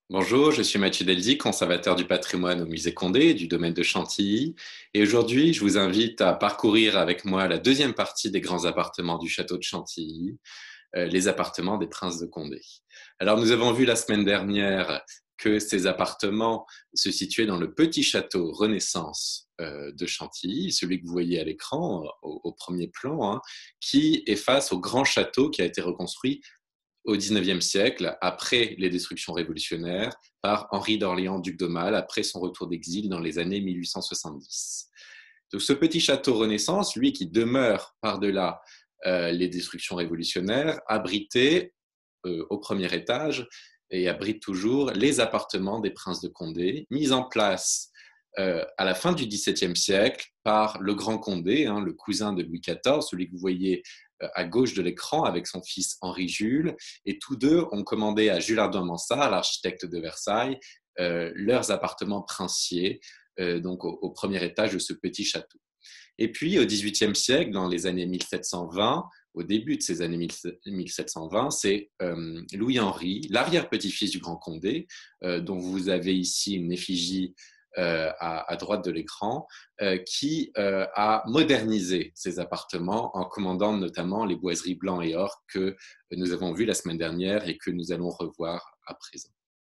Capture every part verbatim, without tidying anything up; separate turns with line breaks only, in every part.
Bonjour, je suis Mathieu Deldy, conservateur du patrimoine au musée Condé du domaine de Chantilly. Et aujourd'hui, je vous invite à parcourir avec moi la deuxième partie des grands appartements du château de Chantilly, euh, les appartements des princes de Condé. Alors, nous avons vu la semaine dernière que ces appartements se situaient dans le petit château Renaissance euh, de Chantilly, celui que vous voyez à l'écran au, au premier plan, hein, qui est face au grand château qui a été reconstruit au dix-neuvième siècle, après les destructions révolutionnaires, par Henri d'Orléans, duc d'Aumale, après son retour d'exil dans les années mille huit cent soixante-dix. Donc, ce petit château Renaissance, lui qui demeure par-delà euh, les destructions révolutionnaires, abritait euh, au premier étage et abrite toujours les appartements des princes de Condé, mis en place euh, à la fin du dix-septième siècle par le grand Condé, hein, le cousin de Louis quatorze, celui que vous voyez euh, à gauche de l'écran avec son fils Henri-Jules. Et tous deux ont commandé à Jules Hardouin-Mansart, l'architecte de Versailles, euh, leurs appartements princiers, euh, donc au, au premier étage de ce petit château. Et puis, au dix-huitième siècle, dans les années mille sept cent vingt, au début de ces années mille sept cent vingt, c'est euh, Louis-Henri, l'arrière-petit-fils du Grand Condé, euh, dont vous avez ici une effigie euh, à, à droite de l'écran, euh, qui euh, a modernisé ses appartements en commandant notamment les boiseries blanc et or que nous avons vues la semaine dernière et que nous allons revoir à présent.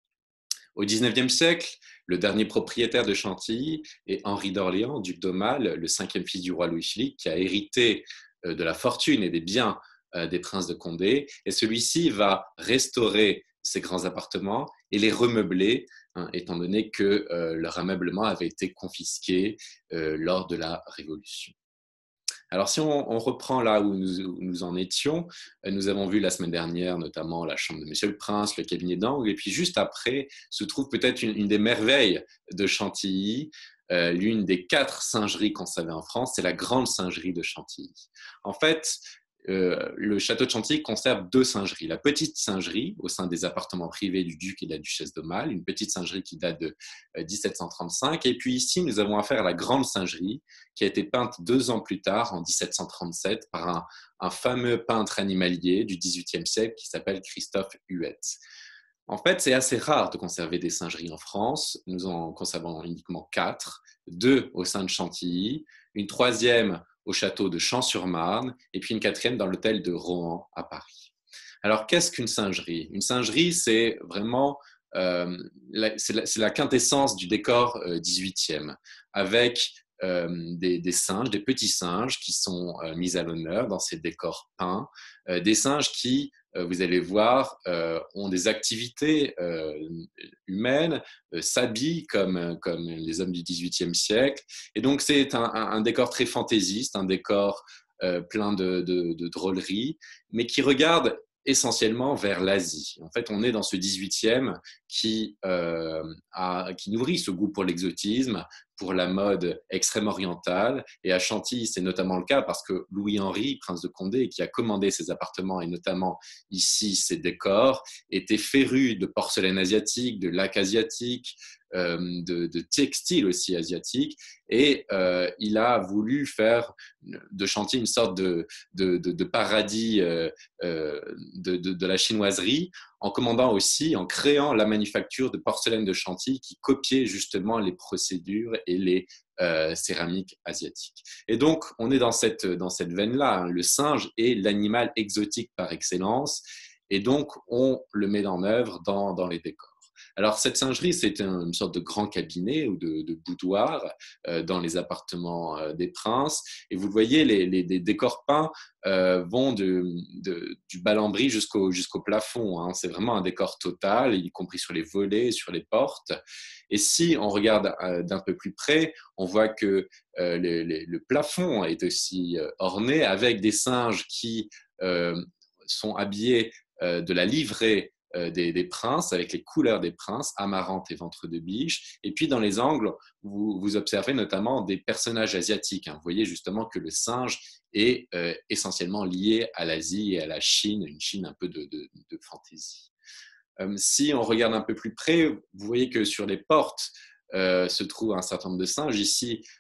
Au dix-neuvième siècle, le dernier propriétaire de Chantilly est Henri d'Orléans, duc d'Aumale, le cinquième fils du roi Louis-Philippe, qui a hérité de la fortune et des biens des princes de Condé. Et celui-ci va restaurer ces grands appartements et les remeubler, hein, étant donné que euh, leur ameublement avait été confisqué euh, lors de la Révolution. Alors, si on, on reprend là où nous, où nous, en étions, nous avons vu la semaine dernière notamment la chambre de Monsieur le Prince, le cabinet d'angle, et puis juste après se trouve peut-être une, une des merveilles de Chantilly, euh, l'une des quatre singeries qu'on savait en France, c'est la grande singerie de Chantilly. En fait, euh, le château de Chantilly conserve deux singeries. La petite singerie au sein des appartements privés du duc et de la duchesse d'Aumale, une petite singerie qui date de euh, dix-sept cent trente-cinq. Et puis ici, nous avons affaire à la grande singerie qui a été peinte deux ans plus tard, en dix-sept cent trente-sept, par un, un fameux peintre animalier du dix-huitième siècle qui s'appelle Christophe Huet. En fait, c'est assez rare de conserver des singeries en France. Nous en conservons uniquement quatre, deux au sein de Chantilly, une troisième au château de Champs-sur-Marne et puis une quatrième dans l'hôtel de Rohan à Paris. Alors, qu'est-ce qu'une singerie? Une singerie, c'est vraiment euh, la, c'est la, c'est la quintessence du décor euh, dix-huitième, avec euh, des, des singes, des petits singes qui sont euh, mis à l'honneur dans ces décors peints, euh, des singes qui, euh, vous allez voir, euh, ont des activités euh, humaines, euh, s'habillent comme, comme les hommes du dix-huitième siècle. Et donc, c'est un, un, un décor très fantaisiste, un décor euh, plein de, de, de drôleries, mais qui regarde essentiellement vers l'Asie. En fait, on est dans ce dix-huitième qui, euh, a, qui nourrit ce goût pour l'exotisme, pour la mode extrême orientale. Et à Chantilly, c'est notamment le cas parce que Louis-Henri, prince de Condé, qui a commandé ses appartements et notamment ici ses décors, était féru de porcelaine asiatique, de lac asiatique, euh, de, de textile aussi asiatique. Et euh, il a voulu faire de Chantilly une sorte de, de, de, de paradis euh, euh, de, de, de la chinoiserie, en commandant aussi, en créant la manufacture de porcelaine de Chantilly qui copiait justement les procédures et les euh, céramiques asiatiques. Et donc, on est dans cette, dans cette veine-là. Hein. Le singe est l'animal exotique par excellence, et donc on le met en œuvre dans, dans les décors. Alors, cette singerie, c'est une sorte de grand cabinet ou de, de boudoir euh, dans les appartements euh, des princes. Et vous le voyez, les, les, les décors peints euh, vont de, de, du bas lambris jusqu'au jusqu'au plafond. Hein. C'est vraiment un décor total, y compris sur les volets, sur les portes. Et si on regarde euh, d'un peu plus près, on voit que euh, le, le, le plafond est aussi euh, orné avec des singes qui euh, sont habillés euh, de la livrée des, des princes, avec les couleurs des princes, amarante et ventre de biche. Et puis dans les angles, vous, vous observez notamment des personnages asiatiques. Hein. Vous voyez justement que le singe est euh, essentiellement lié à l'Asie et à la Chine, une Chine un peu de, de, de fantaisie. Euh, si on regarde un peu plus près, vous voyez que sur les portes euh, se trouve un certain nombre de singes. Ici,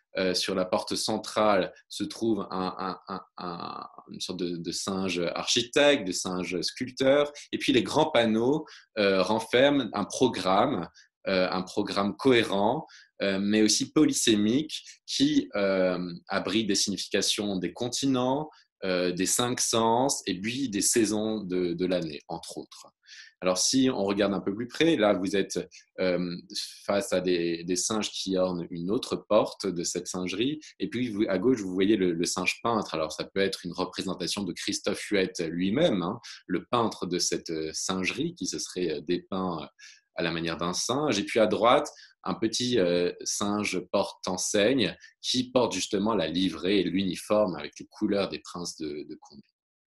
euh, sur la porte centrale se trouve un, un, un, un, une sorte de, de singe architecte, de singe sculpteur. Et puis les grands panneaux euh, renferment un programme, euh, un programme cohérent, euh, mais aussi polysémique, qui euh, abrite des significations des continents, euh, des cinq sens et puis des saisons de, de l'année, entre autres. Alors, si on regarde un peu plus près, là, vous êtes euh, face à des, des singes qui ornent une autre porte de cette singerie. Et puis, vous, à gauche, vous voyez le, le singe peintre. Alors, ça peut être une représentation de Christophe Huette lui-même, hein, le peintre de cette singerie qui se serait dépeint à la manière d'un singe. Et puis, à droite, un petit euh, singe porte-enseigne qui porte justement la livrée et l'uniforme avec les couleurs des princes de, de Condé.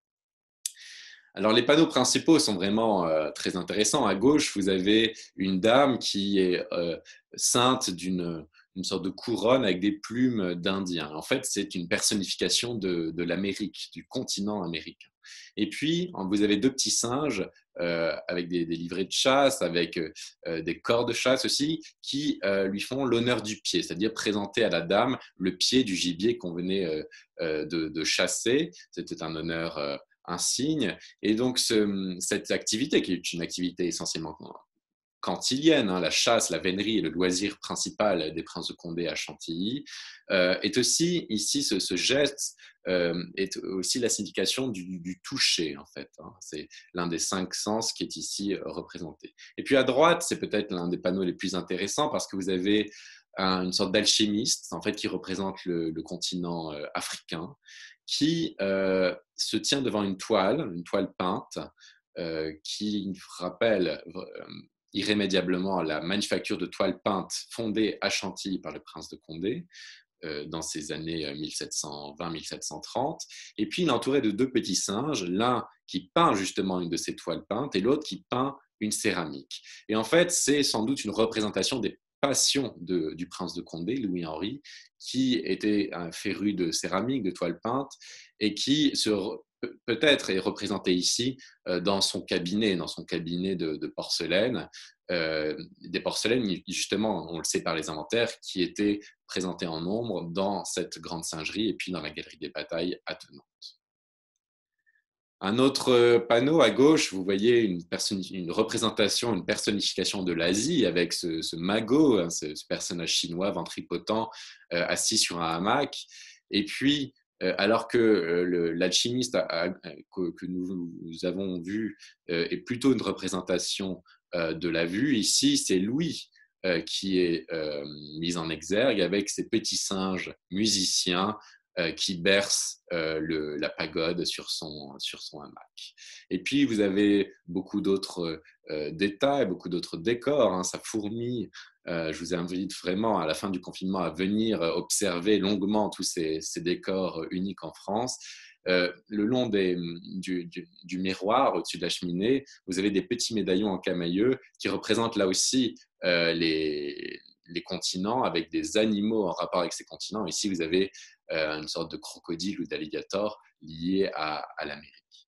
Alors, les panneaux principaux sont vraiment euh, très intéressants. À gauche, vous avez une dame qui est euh, ceinte d'une une sorte de couronne avec des plumes d'Indien. En fait, c'est une personnification de, de l'Amérique, du continent américain. Et puis, vous avez deux petits singes euh, avec des, des livrées de chasse, avec euh, des corps de chasse aussi, qui euh, lui font l'honneur du pied, c'est-à-dire présenter à la dame le pied du gibier qu'on venait euh, euh, de, de chasser. C'était un honneur euh, un signe. Et donc, ce, cette activité, qui est une activité essentiellement cantilienne, hein, la chasse, la vénerie et le loisir principal des princes de Condé à Chantilly, euh, est aussi, ici, ce, ce geste euh, est aussi la signification du, du toucher, en fait. Hein. C'est l'un des cinq sens qui est ici représenté. Et puis à droite, c'est peut-être l'un des panneaux les plus intéressants parce que vous avez un, une sorte d'alchimiste, en fait, qui représente le, le continent euh, africain, qui euh, se tient devant une toile, une toile peinte, euh, qui rappelle euh, irrémédiablement la manufacture de toiles peintes fondée à Chantilly par le prince de Condé euh, dans ces années mille sept cent vingt mille sept cent trente. Et puis, il est entouré de deux petits singes, l'un qui peint justement une de ces toiles peintes et l'autre qui peint une céramique. Et en fait, c'est sans doute une représentation des passions de, du prince de Condé, Louis-Henri, qui était un féru de céramique, de toiles peintes, et qui se peut-être est représenté ici euh, dans son cabinet, dans son cabinet de, de porcelaine, euh, des porcelaines, justement, on le sait par les inventaires, qui étaient présentées en nombre dans cette grande singerie et puis dans la galerie des batailles attenante. Un autre panneau à gauche, vous voyez une, une représentation, une personnification de l'Asie avec ce, ce magot, hein, ce, ce personnage chinois ventripotent euh, assis sur un hamac. Et puis, euh, alors que euh, l'alchimiste que, que nous, nous, avons vu euh, est plutôt une représentation euh, de la vue, ici, c'est Louis euh, qui est euh, mis en exergue avec ses petits singes musiciens Euh, qui berce euh, le, la pagode sur son, sur son hamac. Et puis, vous avez beaucoup d'autres euh, détails, beaucoup d'autres décors, hein, ça fourmille. Euh, je vous invite vraiment, à la fin du confinement, à venir observer longuement tous ces, ces décors uniques en France. Euh, le long des, du, du, du miroir, au-dessus de la cheminée, vous avez des petits médaillons en camailleux qui représentent là aussi euh, les, les continents avec des animaux en rapport avec ces continents. Ici, vous avez euh, une sorte de crocodile ou d'alligator lié à, à l'Amérique.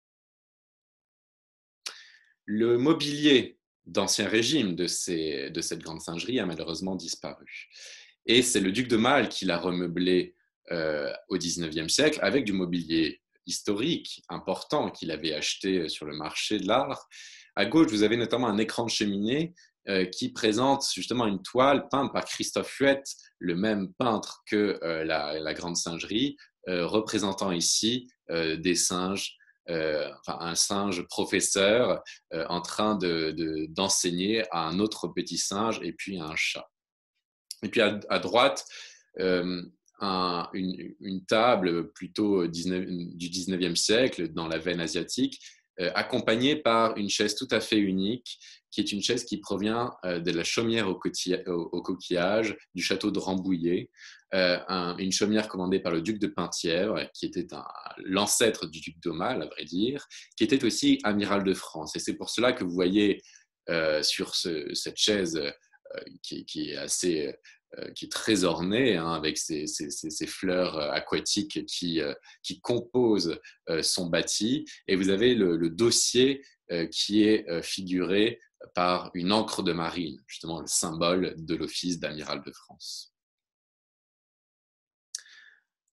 Le mobilier d'Ancien Régime de, ces, de cette grande singerie a malheureusement disparu. Et c'est le duc de Malle qui l'a remeublé euh, au dix-neuvième siècle avec du mobilier historique important qu'il avait acheté sur le marché de l'art. À gauche, vous avez notamment un écran de cheminée euh, qui présente justement une toile peinte par Christophe Huette, le même peintre que euh, la, la grande singerie, euh, représentant ici euh, des singes, euh, enfin, un singe professeur euh, en train de, de, d'enseigner à un autre petit singe et puis à un chat. Et puis à, à droite, euh, un, une, une table plutôt du dix-neuvième siècle dans la veine asiatique, euh, accompagnée par une chaise tout à fait unique, qui est une chaise qui provient euh, de la chaumière au, au, au coquillage du château de Rambouillet, euh, un, une chaumière commandée par le duc de Penthièvre, qui était un, l'ancêtre du duc d'Aumale, à vrai dire, qui était aussi amiral de France. Et c'est pour cela que vous voyez euh, sur ce, cette chaise euh, qui, qui est assez... Euh, qui est très ornée, hein, avec ces, ces, ces fleurs aquatiques qui, euh, qui composent euh, son bâti. Et vous avez le, le dossier euh, qui est euh, figuré par une ancre de marine, justement le symbole de l'office d'amiral de France.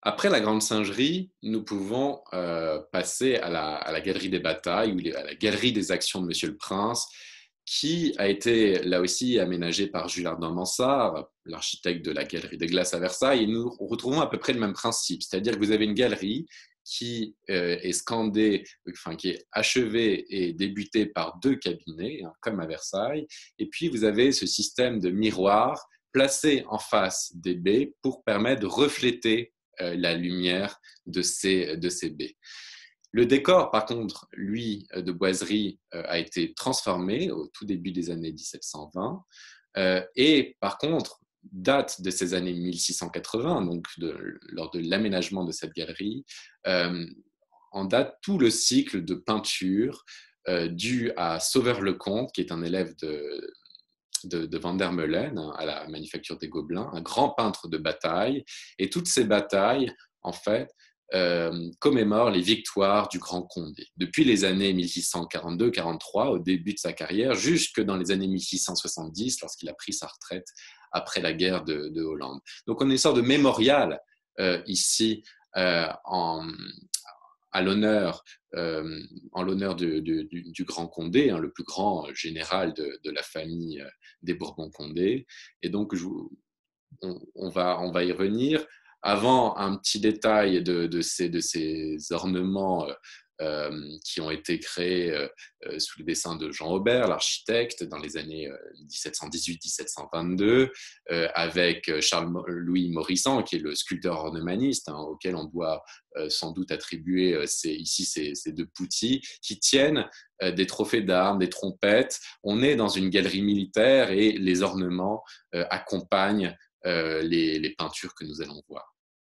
Après la Grande Singerie, nous pouvons euh, passer à la, à la Galerie des Batailles ou les- à la Galerie des Actions de Monsieur le Prince, qui a été là aussi aménagée par Jules Ardant-Mansart, l'architecte de la Galerie des Glaces à Versailles. Et nous retrouvons à peu près le même principe, c'est-à-dire que vous avez une galerie qui euh, est scandée, enfin qui est achevée et débutée par deux cabinets, hein, comme à Versailles. Et puis vous avez ce système de miroirs placés en face des baies pour permettre de refléter euh, la lumière de ces, de ces baies. Le décor, par contre, lui, de boiserie, euh, a été transformé au tout début des années dix-sept cent vingt. Euh, et par contre, date de ces années mille six cent quatre-vingts, donc de, lors de l'aménagement de cette galerie, euh, en date tout le cycle de peinture euh, dû à Sauveur-Lecomte, qui est un élève de, de, de Van der Meulen, hein, à la Manufacture des Gobelins, un grand peintre de bataille. Et toutes ces batailles, en fait, euh, commémorent les victoires du Grand Condé. Depuis les années mille six cent quarante-deux quarante-trois, au début de sa carrière, jusque dans les années mille six cent soixante-dix, lorsqu'il a pris sa retraite après la guerre de, de Hollande. Donc on a une sorte de mémorial euh, ici euh, en, à l'honneur, euh, en l'honneur du, du, du, Grand Condé, hein, le plus grand général de, de la famille euh, des Bourbon-Condé. Et donc, je, on, on, va, on va y revenir. Avant, un petit détail de, de, ces, de ces ornements euh, euh, qui ont été créés euh, sous le dessin de Jean Aubert, l'architecte, dans les années euh, dix-sept cent dix-huit dix-sept cent vingt-deux, euh, avec Charles-Louis Morissan, qui est le sculpteur ornemaniste, hein, auquel on doit euh, sans doute attribuer euh, ces, ici ces, ces deux poutis, qui tiennent euh, des trophées d'armes, des trompettes. On est dans une galerie militaire et les ornements euh, accompagnent euh, les, les peintures que nous allons voir.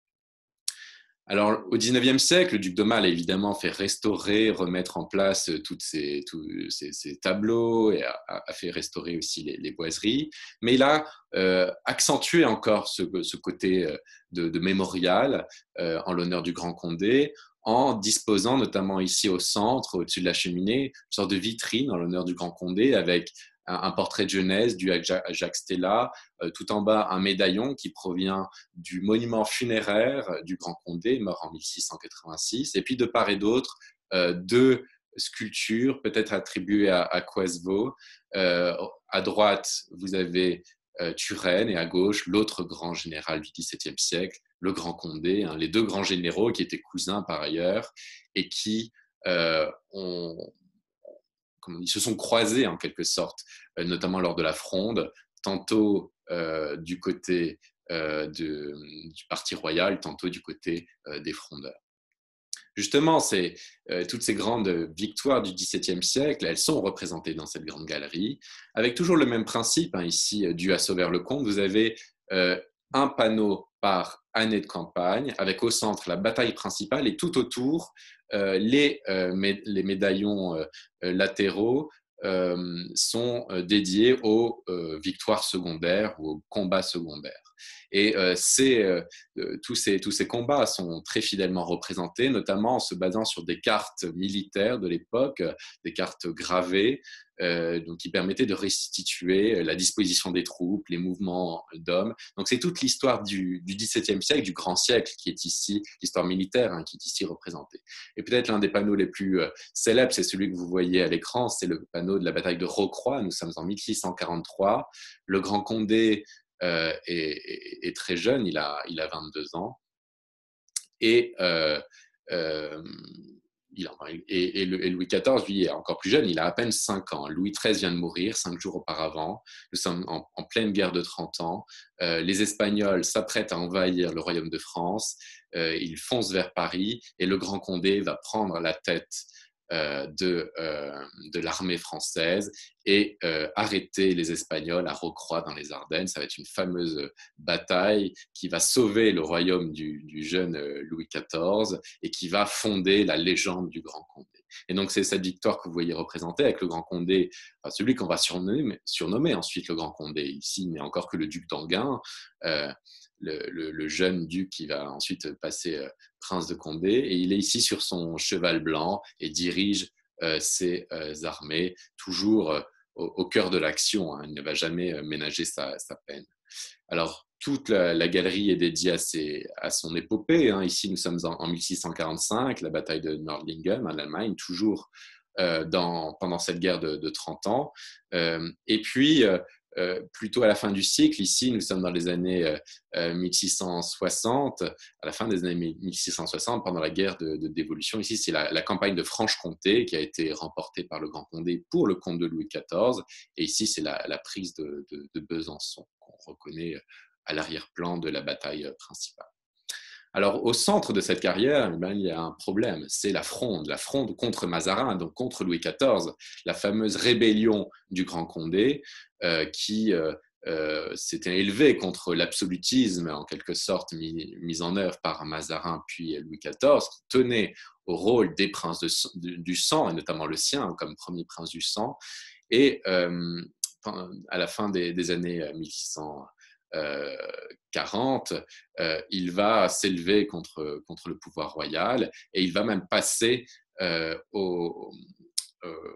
Alors, au dix-neuvième siècle, le duc d'Aumale a évidemment fait restaurer, remettre en place toutes ces, tous ces, ces tableaux et a, a, fait restaurer aussi les, les boiseries. Mais il a euh, accentué encore ce, ce côté de, de mémorial euh, en l'honneur du Grand Condé, en disposant notamment ici au centre, au-dessus de la cheminée, une sorte de vitrine en l'honneur du Grand Condé avec un portrait de jeunesse dû à Jacques Stella, euh, tout en bas un médaillon qui provient du monument funéraire du Grand Condé, mort en mille six cent quatre-vingt-six, et puis de part et d'autre, euh, deux sculptures, peut-être attribuées à, à Coisevaux. Euh, à droite, vous avez euh, Turenne, et à gauche, l'autre grand général du dix-septième siècle, le Grand Condé, hein, les deux grands généraux qui étaient cousins par ailleurs, et qui euh, ont ils se sont croisés en quelque sorte, euh, notamment lors de la Fronde, tantôt euh, du côté euh, de, du Parti royal, tantôt du côté euh, des frondeurs. Justement, c'est, euh, toutes ces grandes victoires du dix-septième siècle, elles sont représentées dans cette grande galerie, avec toujours le même principe, hein, ici, dû à Sauveur-Lecomte, vous avez euh, un panneau par année de campagne, avec au centre la bataille principale et tout autour euh, les, euh, mé- les médaillons euh, latéraux euh, sont euh, dédiés aux euh, victoires secondaires ou aux combats secondaires. Et euh, c'est, euh, tous, ces, tous ces combats sont très fidèlement représentés, notamment en se basant sur des cartes militaires de l'époque, des cartes gravées, euh, donc qui permettaient de restituer la disposition des troupes, les mouvements d'hommes. Donc c'est toute l'histoire du, du dix-septième siècle, du grand siècle, qui est ici, l'histoire militaire, hein, qui est ici représentée. Et peut-être l'un des panneaux les plus euh, célèbres, c'est celui que vous voyez à l'écran, c'est le panneau de la bataille de Rocroi. Nous sommes en mille six cent quarante-trois. Le Grand Condé euh, est, est, est très jeune, il a, il a vingt-deux ans. Et euh, euh, il, et, et, le, et Louis quatorze, lui, est encore plus jeune, il a à peine cinq ans. Louis treize vient de mourir cinq jours auparavant. Nous sommes en, en pleine guerre de trente ans. Euh, les Espagnols s'apprêtent à envahir le royaume de France. Euh, ils foncent vers Paris et le Grand Condé va prendre la tête euh, de, euh, de l'armée française et euh, arrêter les Espagnols à Rocroi dans les Ardennes. Ça va être une fameuse bataille qui va sauver le royaume du, du jeune Louis quatorze et qui va fonder la légende du Grand Condé. Et donc c'est cette victoire que vous voyez représentée avec le Grand Condé, enfin, celui qu'on va surnommer, surnommer ensuite le Grand Condé. Ici, il n'est encore que le duc d'Enghien, euh, le, le, le jeune duc qui va ensuite passer euh, prince de Condé. Et il est ici sur son cheval blanc et dirige euh, ses euh, armées, toujours euh, au, au cœur de l'action. Hein. Il ne va jamais euh, ménager sa, sa peine. Alors, toute la, la galerie est dédiée à, ses, à son épopée. Hein. Ici, nous sommes en, en mille six cent quarante-cinq, la bataille de Nördlingen en Allemagne, toujours euh, dans, pendant cette guerre de, de trente ans. Euh, et puis, euh, euh, plutôt à la fin du cycle, ici, nous sommes dans les années euh, mille six cent soixante, à la fin des années mille six cent soixante, pendant la guerre de, de dévolution. Ici, c'est la, la campagne de Franche-Comté qui a été remportée par le Grand Condé pour le comte de Louis quatorze. Et ici, c'est la, la prise de, de, de Besançon qu'on reconnaît à l'arrière-plan de la bataille principale. Alors, au centre de cette carrière, eh bien, il y a un problème, c'est la fronde, la fronde contre Mazarin, donc contre Louis quatorze, la fameuse rébellion du Grand Condé euh, qui euh, euh, s'était élevée contre l'absolutisme, en quelque sorte mis, mis en œuvre par Mazarin puis Louis quatorze, qui tenait au rôle des princes de, de, du sang, et notamment le sien comme premier prince du sang. Et euh, à la fin des, des années mille six cents, Euh, quarante, euh, il va s'élever contre, contre le pouvoir royal et il va même passer euh, au, euh,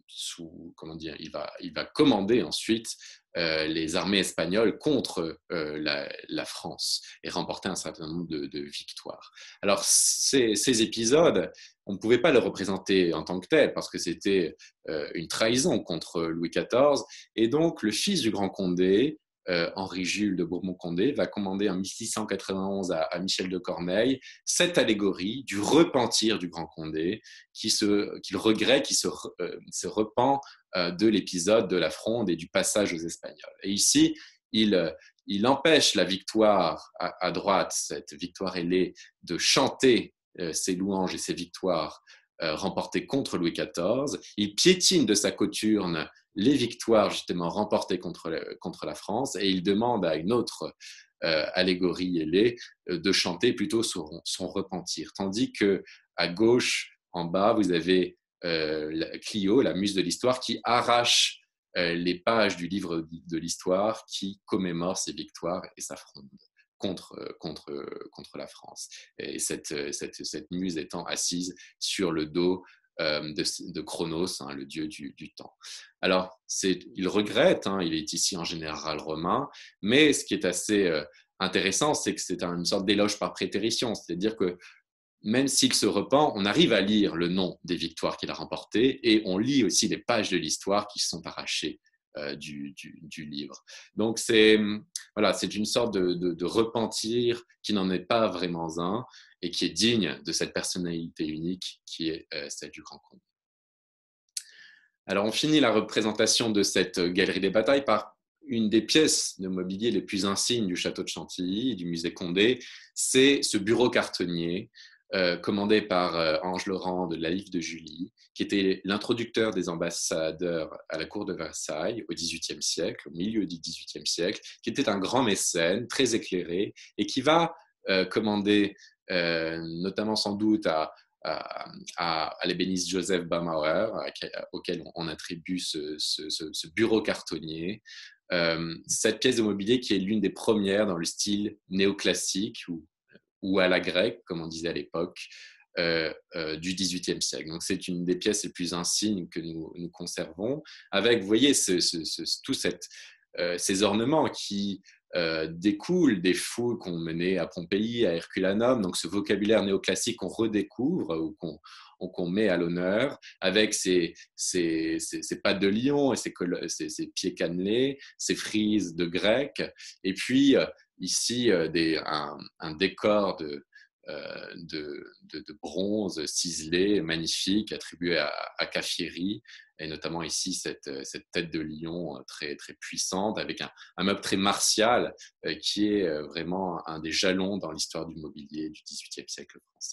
sous, comment dire, il va, il va commander ensuite euh, les armées espagnoles contre euh, la, la France et remporter un certain nombre de, de victoires. Alors, ces, ces épisodes, on ne pouvait pas les représenter en tant que tels parce que c'était euh, une trahison contre Louis quatorze. Et donc, le fils du Grand Condé, Euh, Henri-Jules de Bourbon-Condé, va commander en mille six cent quatre-vingt-onze à, à Michel de Corneille cette allégorie du repentir du Grand Condé, qui se, qu'il regrette, qui se, euh, se repent euh, de l'épisode de la Fronde et du passage aux Espagnols. Et ici, il, euh, il empêche la victoire à, à droite, cette victoire ailée, de chanter euh, ses louanges et ses victoires euh, remportées contre Louis quatorze. Il piétine de sa cothurne les victoires justement remportées contre, le, contre la France et il demande à une autre euh, allégorie ailée euh, de chanter plutôt son, son repentir. Tandis qu'à gauche, en bas, vous avez euh, Clio, la muse de l'histoire, qui arrache euh, les pages du livre de l'histoire qui commémore ses victoires et sa fronde contre, contre, contre la France. Et cette, cette, cette muse étant assise sur le dos De, de Chronos, hein, le dieu du, du temps. Alors, c'est, il regrette, hein, il est ici en général romain, mais ce qui est assez euh, intéressant, c'est que c'est une sorte d'éloge par prétérition, c'est-à-dire que même s'il se repent, on arrive à lire le nom des victoires qu'il a remportées et on lit aussi les pages de l'histoire qui sont arrachées euh, du, du, du livre. Donc, c'est, voilà, c'est une sorte de, de, de repentir qui n'en est pas vraiment un et qui est digne de cette personnalité unique qui est euh, celle du Grand Condé. Alors, on finit la représentation de cette galerie des batailles par une des pièces de mobilier les plus insignes du château de Chantilly, du musée Condé, c'est ce bureau cartonnier euh, commandé par euh, Ange Laurent de la Ligue de Julie, qui était l'introducteur des ambassadeurs à la cour de Versailles au dix-huitième siècle, au milieu du dix-huitième siècle, qui était un grand mécène, très éclairé, et qui va euh, commander, euh, notamment sans doute à à, à, à l'ébéniste Joseph Baumauer, auquel on attribue ce, ce, ce bureau cartonnier. Euh, cette pièce de mobilier qui est l'une des premières dans le style néoclassique ou, ou à la grecque, comme on disait à l'époque, euh, euh, du dix-huitième siècle. Donc, c'est une des pièces les plus insignes que nous, nous conservons, avec, vous voyez, ce, ce, ce, tout cette, euh, ces ornements qui Euh, découle des fouilles qu'on menait à Pompéi, à Herculanum, donc ce vocabulaire néoclassique qu'on redécouvre ou qu'on, qu'on met à l'honneur, avec ses, ses, ses, ses pattes de lion et ses, ses, ses pieds cannelés, ses frises de grec, et puis euh, ici euh, des, un, un décor de, euh, de, de, de bronze ciselé, magnifique, attribué à, à Caffieri, et notamment ici cette, cette tête de lion très, très puissante, avec un, un meuble très martial, euh, qui est vraiment un des jalons dans l'histoire du mobilier du dix-huitième siècle français.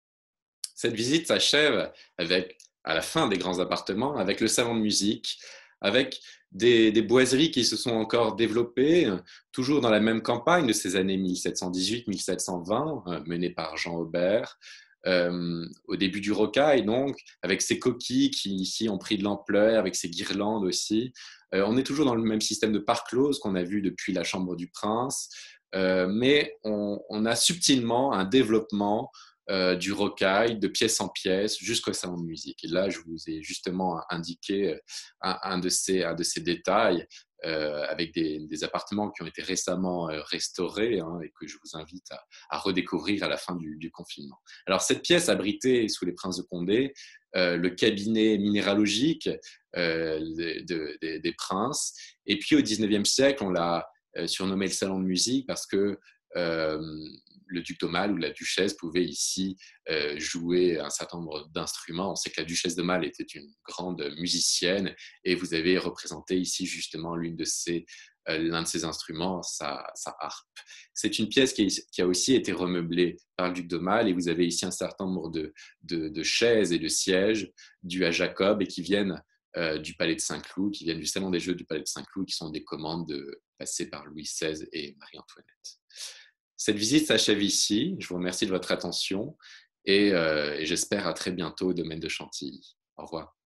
Cette visite s'achève avec, à la fin des grands appartements, avec le salon de musique, avec des, des boiseries qui se sont encore développées, toujours dans la même campagne de ces années mille sept cent dix-huit mille sept cent vingt, euh, menée par Jean Aubert, euh, au début du rocaille, donc, avec ces coquilles qui ici ont pris de l'ampleur, avec ces guirlandes aussi. Euh, on est toujours dans le même système de part close qu'on a vu depuis la Chambre du Prince, euh, mais on, on a subtilement un développement Euh, du rocaille, de pièce en pièce, jusqu'au salon de musique. Et là, je vous ai justement indiqué un, un, de, ces, un de ces détails euh, avec des, des appartements qui ont été récemment euh, restaurés hein, et que je vous invite à, à redécouvrir à la fin du, du confinement. Alors, cette pièce abritait sous les Princes de Condé euh, le cabinet minéralogique euh, de, de, de, des princes. Et puis, au dix-neuvième siècle, on l'a euh, surnommé le salon de musique parce que euh, le duc d'Aumale ou la duchesse pouvaient ici euh, jouer un certain nombre d'instruments. On sait que la duchesse de Malle était une grande musicienne et vous avez représenté ici justement l'une de ses, euh, l'un de ses instruments, sa, sa harpe. C'est une pièce qui, est, qui a aussi été remeublée par le duc d'Aumale et vous avez ici un certain nombre de, de, de chaises et de sièges dus à Jacob et qui viennent euh, du palais de Saint-Cloud, qui viennent du salon des jeux du palais de Saint-Cloud, qui sont des commandes de, passées par Louis seize et Marie-Antoinette. Cette visite s'achève ici. Je vous remercie de votre attention et, euh, et j'espère à très bientôt au domaine de Chantilly. Au revoir.